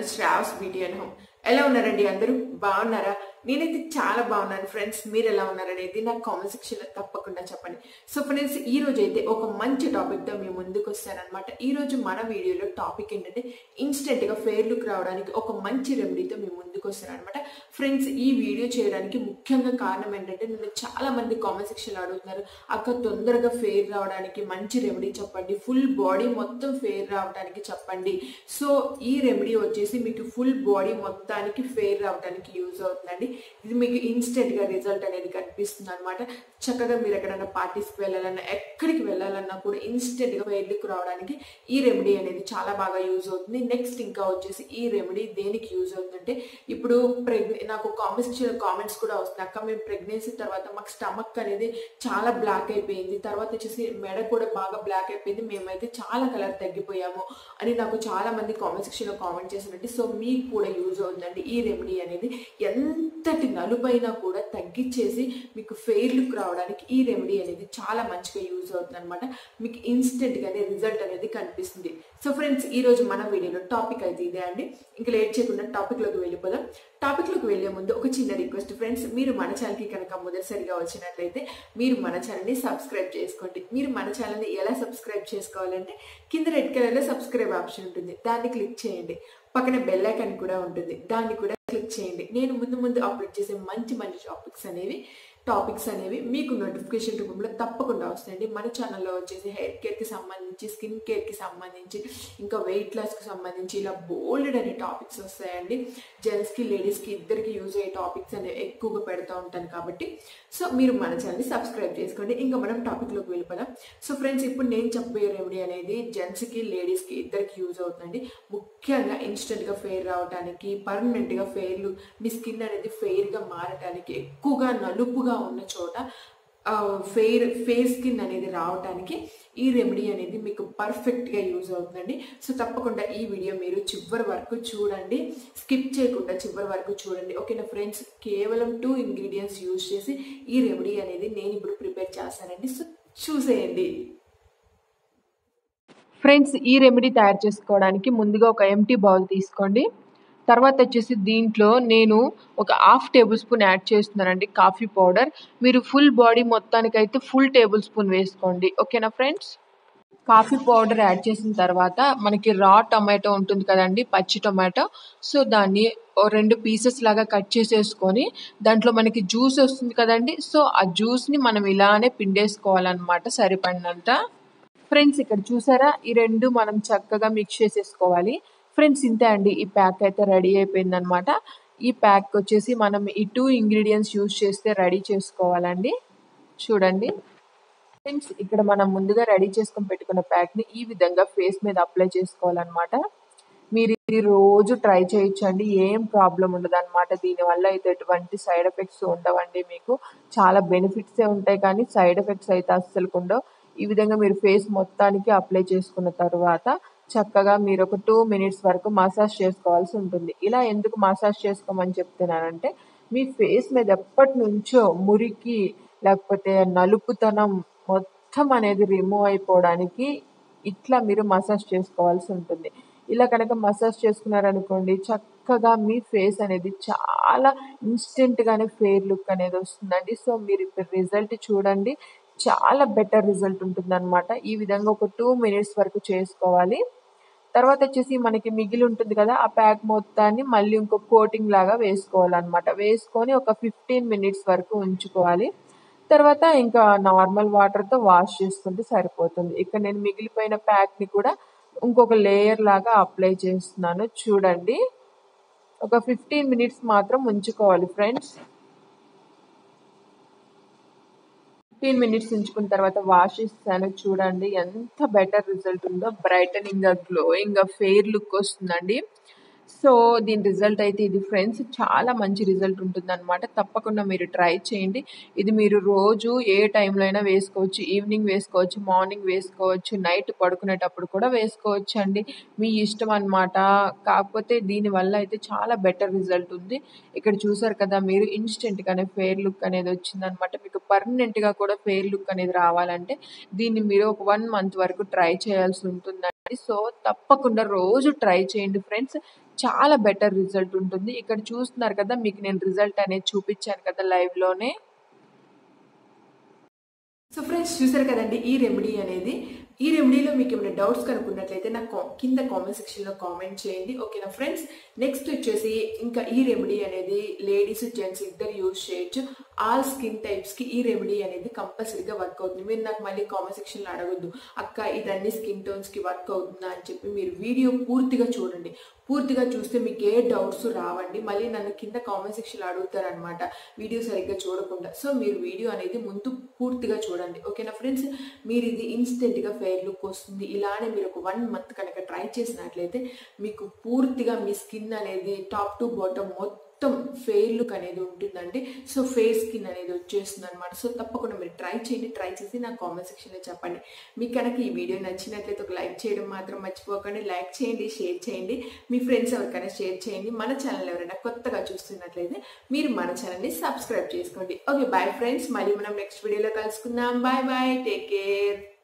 Shravs beauty and home. ఎలా ఉన్నారండి అందరూ? బాగున్నారా? నేనైతే చాలా బాగున్నాను ఫ్రెండ్స్. మీరు ఎలా ఉన్నారనేది నాకు కామెంట్ సెక్షన్ లో తప్పకుండా చెప్పండి. సో ఫ్రెండ్స్, ఈ రోజు అయితే ఒక మంచి టాపిక్ తో మీ ముందుకు వస్తానన్నమాట. ఈ రోజు మన వీడియోలో టాపిక్ ఏంటంటే ఇన్స్టెంట్ గా ఫెయిర్ లుక్ రావడానికి ఒక మంచి రెమెడీతో మీ ముందుకు వస్తానన్నమాట. ఫ్రెండ్స్, ఈ వీడియో చేయడానికి ముఖ్యంగా కారణం ఏంటంటే నన్ను చాలా మంది కామెంట్ సెక్షన్ లో అడుగుతున్నారు, అక్క తొందరగా ఫెయిర్ రావడానికి మంచి రెమెడీ చెప్పండి, ఫుల్ బాడీ మొత్తం ఫెయిర్ రావడానికి చెప్పండి. సో ఈ రెమెడీ వచ్చేసి మీకు ఫుల్ బాడీ మొత్తానికి ఫెయిర్ రావడానికి యూజ్ అవుతుందండి. ఇది మీకు ఇన్స్టెంట్ గా రిజల్ట్ అనేది కనిపిస్తుంది అనమాట. చక్కగా మీరు ఎక్కడైనా పార్టీస్కి వెళ్ళాలన్నా, ఎక్కడికి వెళ్ళాలన్నా కూడా ఇన్స్టెంట్ గా ఫెయిర్ లుక్ రావడానికి ఈ రెమెడీ అనేది చాలా బాగా యూజ్ అవుతుంది. నెక్స్ట్ ఇంకా వచ్చేసి ఈ రెమెడీ దేనికి యూజ్ అవుతుందంటే, ఇప్పుడు నాకు కామెంట్స్ కూడా వస్తున్నాయి, అక్క మేము ప్రెగ్నెన్సీ తర్వాత మాకు స్టమక్ అనేది చాలా బ్లాక్ అయిపోయింది, తర్వాత వచ్చేసి మెడ కూడా బాగా బ్లాక్ అయిపోయింది, మేమైతే చాలా కలర్ తగ్గిపోయాము అని నాకు చాలా మంది కామెంట్ సెక్షన్ లో కామెంట్ చేసినట్టు. సో మీకు కూడా యూజ్ అవుతుందండి ఈ రెమెడీ అనేది. ఎంతటి నలుపైనా కూడా తగ్గించేసి మీకు ఫెయిర్ లుక్ రావడానికి ఈ రెమెడీ అనేది చాలా మంచిగా యూజ్ అవుతుంది అనమాట. మీకు ఇన్స్టెంట్ గానే రిజల్ట్ అనేది కనిపిస్తుంది. సో ఫ్రెండ్స్, ఈ రోజు మన వీడియోలో టాపిక్ అయితే ఇదే అండి. ఇంకా లేట్ చేయకుండా టాపిక్ లోకి వెళ్ళిపోదాం. టాపిక్ లోకి వెళ్లే ముందు ఒక చిన్న రిక్వెస్ట్ ఫ్రెండ్స్, మీరు మన ఛానల్ కి కనుక మొదటిసారిగా వచ్చినట్లయితే మీరు మన ఛానల్ ని సబ్స్క్రైబ్ చేసుకోండి. మీరు మన ఛానల్ ని ఎలా సబ్స్క్రైబ్ చేసుకోవాలంటే, కింద రెడ్ కలర్ లో సబ్స్క్రైబ్ ఆప్షన్ ఉంటుంది, దాన్ని క్లిక్ చేయండి. పక్కన బెల్ ఐకాన్ కూడా ఉంటుంది, దాన్ని కూడా క్లిక్ చేయండి. నేను ముందు అప్లోడ్ చేసే మంచి టాపిక్స్ అనేవి మీకు నోటిఫికేషన్ రూపంలో తప్పకుండా వస్తాయండి. మన ఛానల్లో వచ్చేసి హెయిర్ కేర్కి సంబంధించి, స్కిన్ కేర్కి సంబంధించి, ఇంకా వెయిట్ లాస్కి సంబంధించి ఇలా బోల్డ్ అనే టాపిక్స్ వస్తాయండి. జెంట్స్కి లేడీస్కి ఇద్దరికి యూజ్ అయ్యే టాపిక్స్ అనేవి ఎక్కువగా పెడతా ఉంటాను కాబట్టి సో మీరు మన ఛానల్ని సబ్స్క్రైబ్ చేసుకోండి. ఇంకా మనం టాపిక్లోకి వెళ్ళిపోదాం. సో ఫ్రెండ్స్, ఇప్పుడు నేను చెప్పే రెమెడీ అనేది జెంట్స్కి లేడీస్కి ఇద్దరికి యూజ్ అవుతుందండి. ముఖ్యంగా ఇన్స్టెంట్గా ఫెయిర్ రావడానికి, పర్మనెంట్గా ఫెయిర్లు, మీ స్కిన్ అనేది ఫెయిర్గా మారడానికి, ఎక్కువగా నలుపుగా ఉన్న చోట ఫెయిర్ స్కిన్ అనేది రావడానికి ఈ రెమెడీ అనేది మీకు పర్ఫెక్ట్గా యూజ్ అవుతుందండి. సో తప్పకుండా ఈ వీడియో మీరు చివరి వరకు చూడండి, స్కిప్ చేయకుండా చివరి వరకు చూడండి. ఓకేనా ఫ్రెండ్స్? కేవలం 2 ఇంగ్రీడియంట్స్ యూజ్ చేసి ఈ రెమెడీ అనేది నేను ఇప్పుడు ప్రిపేర్ చేస్తానండి. సో చూసేయండి ఫ్రెండ్స్. ఈ రెమెడీ తయారు చేసుకోవడానికి ముందుగా ఒక ఎంటీ బౌల్ తీసుకోండి. తర్వాత వచ్చేసి దీంట్లో నేను ఒక 1/2 టేబుల్ స్పూన్ యాడ్ చేస్తున్నానండి కాఫీ పౌడర్. మీరు ఫుల్ బాడీ మొత్తానికైతే ఫుల్ టేబుల్ స్పూన్ వేసుకోండి. ఓకేనా ఫ్రెండ్స్? కాఫీ పౌడర్ యాడ్ చేసిన తర్వాత మనకి రా టొమాటో ఉంటుంది కదండి, పచ్చి టొమాటో. సో దాన్ని 2 పీసెస్ లాగా కట్ చేసేసుకొని దాంట్లో మనకి జ్యూస్ వస్తుంది కదండి, సో ఆ జ్యూస్ని మనం ఇలానే పిండేసుకోవాలన్నమాట సరిపడినంత. ఫ్రెండ్స్, ఇక్కడ చూసారా, ఈ 2 మనం చక్కగా మిక్స్ చేసేసుకోవాలి. ఫ్రెండ్స్, ఇంతే అండి, ఈ ప్యాక్ అయితే రెడీ అయిపోయింది అనమాట. ఈ ప్యాక్ వచ్చేసి మనం ఈ 2 ఇంగ్రీడియంట్స్ యూజ్ చేస్తే రెడీ చేసుకోవాలండి. చూడండి ఫ్రెండ్స్, ఇక్కడ మనం ముందుగా రెడీ చేసుకొని పెట్టుకున్న ప్యాక్ని ఈ విధంగా ఫేస్ మీద అప్లై చేసుకోవాలన్నమాట. మీరు ఇది రోజు ట్రై చేయొచ్చండి, ఏం ప్రాబ్లం ఉండదు అనమాట. దీనివల్ల అయితే ఎటువంటి సైడ్ ఎఫెక్ట్స్ ఉండవండి. మీకు చాలా బెనిఫిట్సే ఉంటాయి, కానీ సైడ్ ఎఫెక్ట్స్ అయితే అస్సలు ఉండవు. ఈ విధంగా మీరు ఫేస్ మొత్తానికి అప్లై చేసుకున్న తర్వాత చక్కగా మీరు ఒక 2 మినిట్స్ వరకు మసాజ్ చేసుకోవాల్సి ఉంటుంది. ఇలా ఎందుకు మసాజ్ చేసుకోమని చెప్తున్నానంటే, మీ ఫేస్ మీద ఎప్పటి నుంచో మురికి లేకపోతే నలుపుతనం మొత్తం అనేది రిమూవ్ అయిపోవడానికి ఇట్లా మీరు మసాజ్ చేసుకోవాల్సి ఉంటుంది. ఇలా కనుక మసాజ్ చేసుకున్నారనుకోండి, చక్కగా మీ ఫేస్ అనేది చాలా ఇన్స్టెంట్గానే ఫెయిర్ లుక్ అనేది వస్తుందండి. సో మీరు ఇప్పుడు రిజల్ట్ చూడండి, చాలా బెటర్ రిజల్ట్ ఉంటుంది అనమాట. ఈ విధంగా ఒక 2 మినిట్స్ వరకు చేసుకోవాలి. తర్వాత వచ్చేసి మనకి మిగిలి ఉంటుంది కదా, ఆ ప్యాక్ మొత్తాన్ని మళ్ళీ ఇంకో కోటింగ్ లాగా వేసుకోవాలన్నమాట. వేసుకొని ఒక 15 మినిట్స్ వరకు ఉంచుకోవాలి. తర్వాత ఇంకా నార్మల్ వాటర్తో వాష్ చేసుకుంటే సరిపోతుంది. ఇక్కడ నేను మిగిలిపోయిన ప్యాక్ని కూడా ఇంకొక లేయర్ లాగా అప్లై చేస్తున్నాను. చూడండి, ఒక 15 మినిట్స్ మాత్రం ఉంచుకోవాలి ఫ్రెండ్స్. 15 మినిట్స్ ఉంచుకున్న తర్వాత వాష్ చేస్తాను. చూడండి ఎంత బెటర్ రిజల్ట్ ఉందో, బ్రైటనింగ్ గా, గ్లోయింగ్ గా, ఫెయిర్ లుక్ వస్తుందండి. సో దీని రిజల్ట్ అయితే ఇది ఫ్రెండ్స్, చాలా మంచి రిజల్ట్ ఉంటుంది అనమాట. తప్పకుండా మీరు ట్రై చేయండి. ఇది మీరు రోజు ఏ టైంలో అయినా వేసుకోవచ్చు. ఈవినింగ్ వేసుకోవచ్చు, మార్నింగ్ వేసుకోవచ్చు, నైట్ పడుకునేటప్పుడు కూడా వేసుకోవచ్చు అండి, మీ ఇష్టం అనమాట. కాకపోతే దీనివల్ల అయితే చాలా బెటర్ రిజల్ట్ ఉంది. ఇక్కడ చూసారు కదా మీరు, ఇన్స్టెంట్గానే ఫెయిర్ లుక్ అనేది వచ్చిందనమాట. మీకు పర్మనెంట్గా కూడా ఫెయిర్ లుక్ అనేది రావాలంటే దీన్ని మీరు ఒక 1 మంత్ వరకు ట్రై చేయాల్సి ఉంటుంది. సో తప్పకుండా రోజు ట్రై చేయండి ఫ్రెండ్స్. చాలా బెటర్ రిజల్ట్ ఉంటుంది. ఇక్కడ చూస్తున్నారు కదా, మీకు నేను రిజల్ట్ అనేది చూపించాను కదా లైవ్లోనే. సో ఫ్రెండ్స్ చూసారు కదండి ఈ రెమెడీలో మీకు ఏమైనా డౌట్స్ కనుక్కున్నట్లయితే నాకు కింద కామెంట్ సెక్షన్లో కామెంట్ చేయండి. ఓకేనా ఫ్రెండ్స్. నెక్స్ట్ వచ్చేసి ఇంకా ఈ రెమెడీ అనేది లేడీస్ జెంట్స్ ఇద్దరు యూజ్ చేయొచ్చు. ఆల్ స్కిన్ టైప్స్కి ఈ రెమెడీ అనేది కంపల్సరీగా వర్క్ అవుతుంది. మీరు నాకు మళ్ళీ కామెంట్ సెక్షన్లో అడగొద్దు, అక్క ఇది అన్ని స్కిన్ టోన్స్కి వర్క్ అవుతుందా అని చెప్పి. మీరు వీడియో పూర్తిగా చూడండి. పూర్తిగా చూస్తే మీకు ఏ డౌట్స్ రావండి. మళ్ళీ నన్ను కింద కామెంట్ సెక్షన్లో అడుగుతారనమాట వీడియో సరిగ్గా చూడకుండా. సో మీరు వీడియో అనేది ముందు పూర్తిగా చూడండి. ఓకేనా ఫ్రెండ్స్. మీరు ఇది ఇన్స్టెంట్గా ఫెయిర్ లుక్ వస్తుంది. ఇలానే మీరు ఒక 1 month కనుక ట్రై చేసినట్లయితే మీకు పూర్తిగా మీ స్కిన్ అనేది టాప్ టు బాటమ్ మొత్తం ఫెయిర్ లుక్ అనేది ఉంటుందండి. సో ఫేర్ స్కిన్ అనేది వచ్చేస్తుంది అనమాట. సో తప్పకుండా మీరు ట్రై చేయండి. ట్రై చేసి నాకు కామెంట్ సెక్షన్లో చెప్పండి. మీకు కనుక ఈ వీడియో నచ్చినట్లయితే ఒక లైక్ చేయడం మాత్రం మర్చిపోకండి. లైక్ చేయండి, షేర్ చేయండి, మీ ఫ్రెండ్స్ ఎవరికైనా షేర్ చేయండి. మన ఛానల్ ఎవరైనా కొత్తగా చూస్తున్నట్లయితే మీరు మన ఛానల్ని సబ్స్క్రైబ్ చేసుకోండి. Okay bye friends. మళ్ళీ మనం నెక్స్ట్ వీడియోలో కలుసుకుందాం. Bye bye, take care.